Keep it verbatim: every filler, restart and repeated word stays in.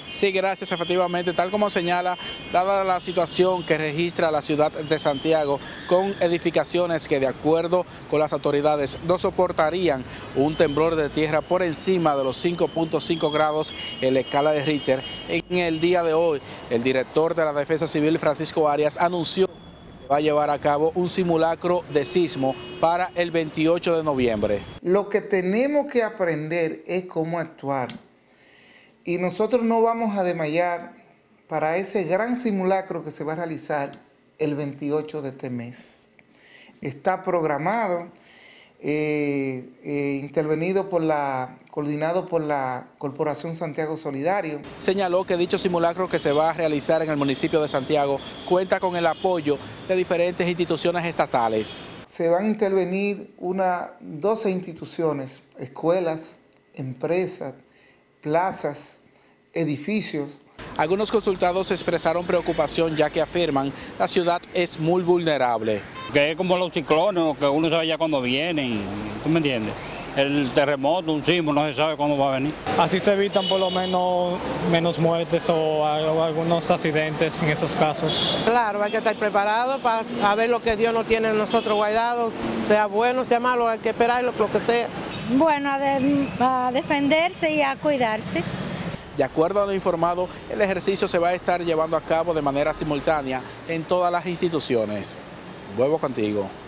Sí, gracias. Efectivamente, tal como señala, dada la situación que registra la ciudad de Santiago con edificaciones que de acuerdo con las autoridades no soportarían un temblor de tierra por encima de los cinco punto cinco grados en la escala de Richter, en el día de hoy el director de la Defensa Civil, Francisco Arias, anunció que se va a llevar a cabo un simulacro de sismo para el veintiocho de noviembre. Lo que tenemos que aprender es cómo actuar. Y nosotros no vamos a desmayar para ese gran simulacro que se va a realizar el veintiocho de este mes. Está programado, eh, eh, intervenido por la, coordinado por la Corporación Santiago Solidario. Señaló que dicho simulacro que se va a realizar en el municipio de Santiago cuenta con el apoyo de diferentes instituciones estatales. Se van a intervenir unas doce instituciones, escuelas, empresas, plazas, edificios. Algunos consultados expresaron preocupación ya que afirman la ciudad es muy vulnerable. Que es como los ciclones, que uno sabe ya cuándo vienen, ¿tú me entiendes? El terremoto, un sismo, no se sabe cuándo va a venir. Así se evitan por lo menos menos muertes o, o algunos accidentes en esos casos. Claro, hay que estar preparado para ver lo que Dios nos tiene en nosotros guardados, sea bueno, sea malo, hay que esperarlo, lo que sea. Bueno, a, de, a defenderse y a cuidarse. De acuerdo a lo informado, el ejercicio se va a estar llevando a cabo de manera simultánea en todas las instituciones. Vuelvo contigo.